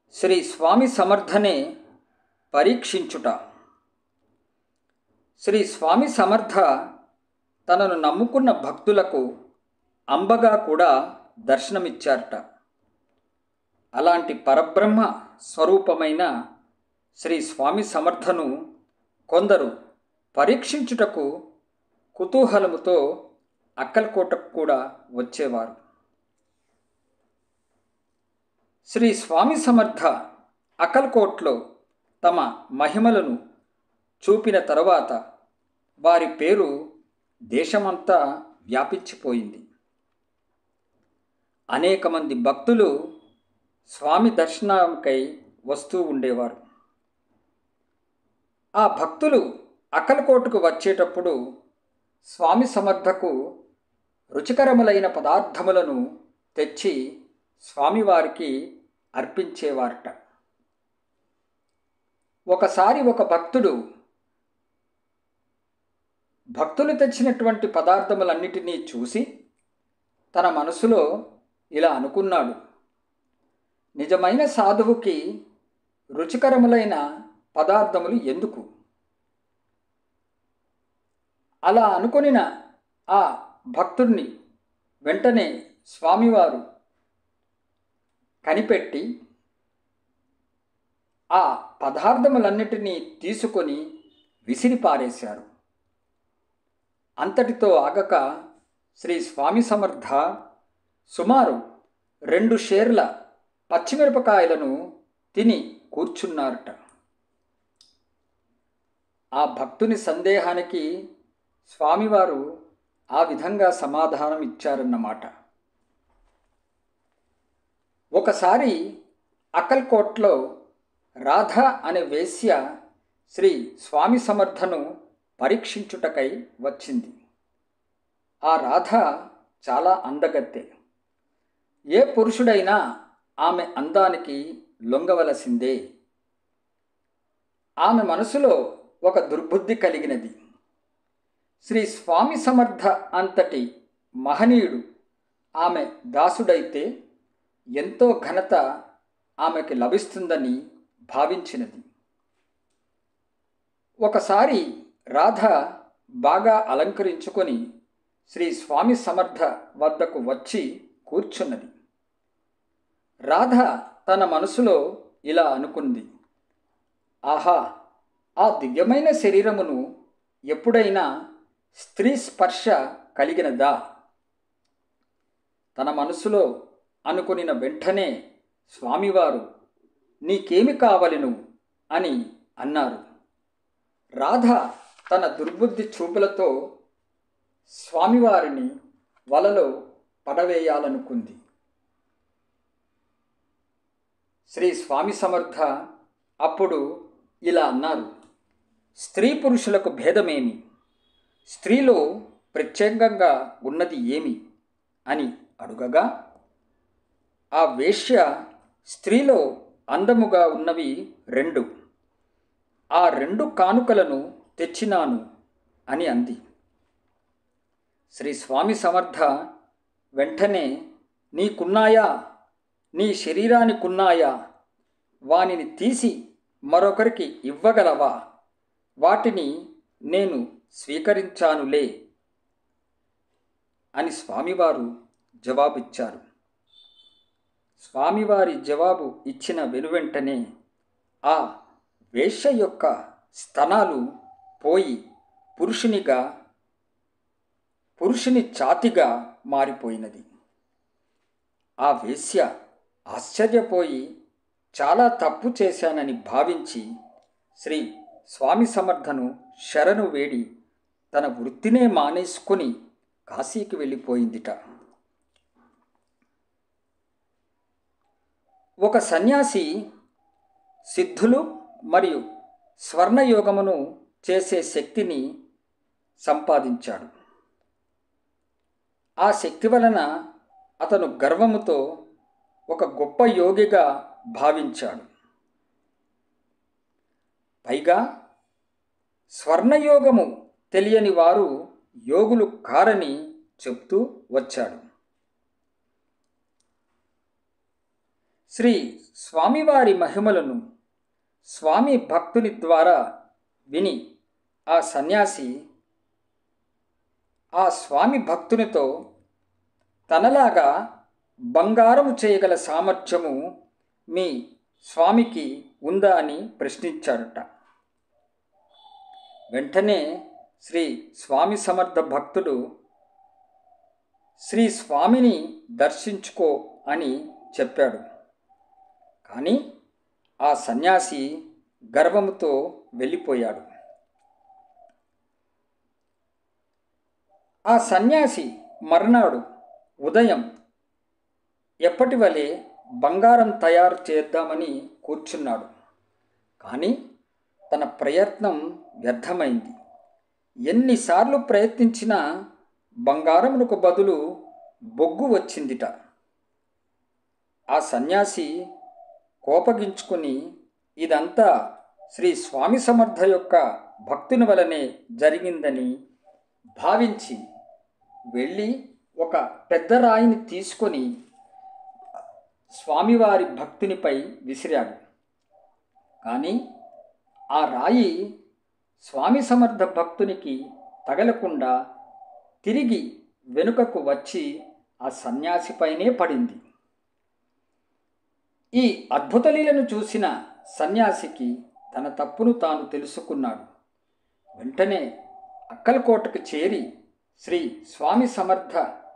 శ్రీ స్వామి సమర్థనే పరీక్షించుట. శ్రీ స్వామి సమర్థ తనను నమ్ముకున్న భక్తులకు అంబగా కూడా దర్శనమిచ్చారట. అలాంటి పరబ్రహ్మ స్వరూపమైన శ్రీ స్వామి సమర్థను కొందరు పరీక్షించుటకు కుతూహలముతో అక్కల్కోటకు కూడా వచ్చేవారు. శ్రీ స్వామి సమర్థ అక్కల్కోట్లో తమ మహిమలను చూపిన తరువాత వారి పేరు దేశమంతా వ్యాపించిపోయింది. అనేక మంది భక్తులు స్వామి దర్శనానికై వస్తూ ఉండేవారు. ఆ భక్తులు అక్కల్కోటకు వచ్చేటప్పుడు స్వామి సమర్థకు రుచికరములైన పదార్థములను తెచ్చి స్వామివారికి అర్పించేవారట. ఒకసారి ఒక భక్తులు తెచ్చినటువంటి పదార్థములన్నిటినీ చూసి తన మనసులో ఇలా అనుకున్నాడు, నిజమైన సాధువుకి రుచికరములైన పదార్థములు ఎందుకు? అలా అనుకొనిన ఆ భక్తుడిని వెంటనే స్వామివారు కనిపెట్టి ఆ పదార్థములన్నిటినీ తీసుకొని విసిరిపారేశారు. అంతటితో ఆగక శ్రీ స్వామి సమర్థ సుమారు 2 షేర్ల పచ్చిమిరపకాయలను తిని కూర్చున్నారట. ఆ భక్తుని సందేహానికి స్వామివారు ఆ విధంగా సమాధానం ఇచ్చారన్నమాట. ఒకసారి అక్కల్కోట్లో రాధ అనే వేశ్య శ్రీ స్వామి సమర్థను పరీక్షించుటకై వచ్చింది. ఆ రాధ చాలా అందగత్తె. ఏ పురుషుడైనా ఆమె అందానికి లొంగవలసిందే. ఆమె మనసులో ఒక దుర్బుద్ధి కలిగినది. శ్రీ స్వామి సమర్థ అంతటి మహనీయుడు ఆమె దాసుడైతే ఎంతో ఘనత ఆమెకి లభిస్తుందని భావించినది. ఒకసారి రాధ బాగా అలంకరించుకొని శ్రీ స్వామి సమర్థ వద్దకు వచ్చి కూర్చున్నది. రాధ తన మనసులో ఇలా అనుకుంది, ఆహా, ఆ దివ్యమైన శరీరమును ఎప్పుడైనా స్త్రీ స్పర్శ కలిగినదా? తన మనసులో అనుకునిన వెంటనే స్వామివారు నీకేమి కావలెను అని అన్నారు. రాధ తన దుర్బుద్ధి చూపులతో స్వామివారిని వలలో పడవేయాలనుకుంది. శ్రీ స్వామి సమర్థ అప్పుడు ఇలా అన్నారు, స్త్రీ పురుషులకు భేదమేమి? స్త్రీలో ప్రత్యేకంగా ఉన్నది ఏమి అని అడుగగా, ఆ వేశ్య స్త్రీలో అందముగా ఉన్నవి 2, ఆ 2 కానుకలను తెచ్చినాను అని అంది. శ్రీ స్వామి సమర్థ వెంటనే నీకున్నాయా, నీ శరీరానికున్నాయా, వానిని తీసి మరొకరికి ఇవ్వగలవా? వాటిని నేను స్వీకరించానులే అని స్వామివారు జవాబిచ్చారు. స్వామివారి జవాబు ఇచ్చిన వెనువెంటనే ఆ వేశ్య యొక్క స్తనాలు పోయి పురుషుని ఛాతిగా మారిపోయినది. ఆ వేశ్య ఆశ్చర్యపోయి చాలా తప్పు చేశానని భావించి శ్రీ స్వామి సమర్థను శరణు వేడి తన వృత్తినే మానేసుకొని కాశీకి వెళ్ళిపోయిందిట. ఒక సన్యాసి సిద్ధులు మరియు స్వర్ణయోగమును చేసే శక్తిని సంపాదించాడు. ఆ శక్తి వలన అతను గర్వముతో ఒక గొప్ప యోగిగా భావించాడు. పైగా స్వర్ణయోగము తెలియని వారు యోగులు కారని చెప్తూ వచ్చాడు. శ్రీ స్వామివారి మహిమలను స్వామి భక్తుని ద్వారా విని ఆ సన్యాసి ఆ స్వామి భక్తునితో తనలాగా బంగారము చేయగల సామర్థ్యము మీ స్వామికి ఉందా అని ప్రశ్నించాడట. వెంటనే శ్రీ స్వామి సమర్థ భక్తుడు శ్రీ స్వామిని దర్శించుకో అని చెప్పాడు. కానీ ఆ సన్యాసి గర్వముతో వెళ్ళిపోయాడు. ఆ సన్యాసి మర్నాడు ఉదయం ఎప్పటి వలె బంగారం తయారు చేద్దామని కూర్చున్నాడు. కానీ తన ప్రయత్నం వ్యర్థమైంది. ఎన్నిసార్లు ప్రయత్నించినా బంగారమునకు బదులు బొగ్గు వచ్చిందిట. ఆ సన్యాసి కోపగించుకుని ఇదంతా శ్రీ స్వామి సమర్థ యొక్క భక్తుని వలనే జరిగిందని భావించి వెళ్ళి ఒక పెద్ద రాయిని తీసుకొని స్వామివారి భక్తునిపై విసిరాడు. కానీ ఆ రాయి స్వామి సమర్థ భక్తునికి తగలకుండా తిరిగి వెనుకకు వచ్చి ఆ సన్యాసిపైనే పడింది. ఈ అద్భుత లీలను చూసిన సన్యాసికి తన తప్పును తాను తెలుసుకున్నాడు. వెంటనే అక్కలకోటకు చేరి శ్రీ స్వామి సమర్థ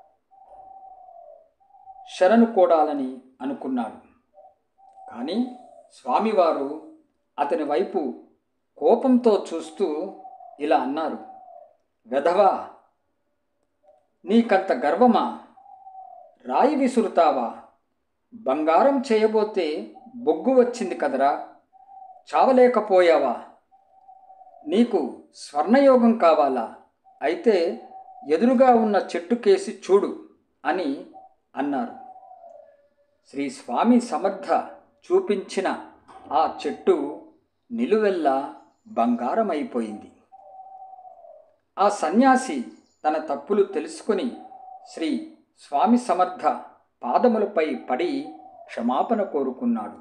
శరణు కోడాలని అనుకున్నాడు. కానీ స్వామివారు అతని వైపు కోపంతో చూస్తూ ఇలా అన్నారు, వెధవా, నీకంత గర్వమా? రాయి విసురుతావా? బంగారం చేయబోతే బొగ్గు వచ్చింది కదరా, చావలేకపోయావా? నీకు స్వర్ణయోగం కావాలా? అయితే ఎదురుగా ఉన్న చెట్టు కేసి చూడు అని అన్నారు. శ్రీ స్వామి సమర్థ చూపించిన ఆ చెట్టు నిలువెల్లా బంగారమైపోయింది. ఆ సన్యాసి తన తప్పులు తెలుసుకుని శ్రీ స్వామి సమర్థ పాదములపై పడి క్షమాపణ కోరుకున్నాడు.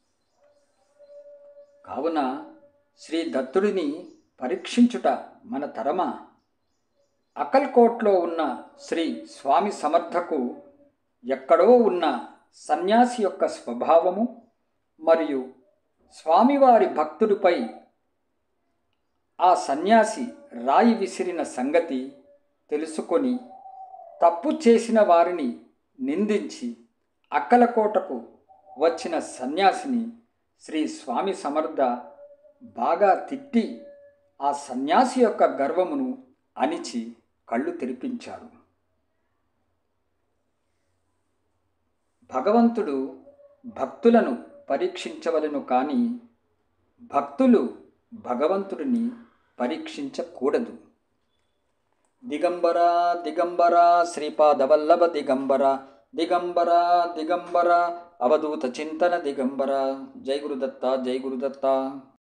కావున శ్రీ దత్తుడిని పరీక్షించుట మన తరమా? అక్కల్కోట్లో ఉన్న శ్రీ స్వామి సమర్థకు ఎక్కడో ఉన్న సన్యాసి యొక్క స్వభావము మరియు స్వామివారి భక్తుడిపై ఆ సన్యాసి రాయి విసిరిన సంగతి తెలుసుకొని తప్పు చేసిన వారిని నిందించి అక్కలకోటకు వచ్చిన సన్యాసిని శ్రీ స్వామి సమర్థ బాగా తిట్టి ఆ సన్యాసి యొక్క గర్వమును అణిచి కళ్ళు తెరిపించాడు. భగవంతుడు భక్తులను పరీక్షించవలెను కానీ భక్తులు భగవంతుడిని పరీక్షించకూడదు. దిగంబర దిగంబర శ్రీపాదవల్లభ దిగంబర దిగంబర దిగంబర అవధూత చింతన దిగంబర. జై గురుదత్త, జై గురుదత్త.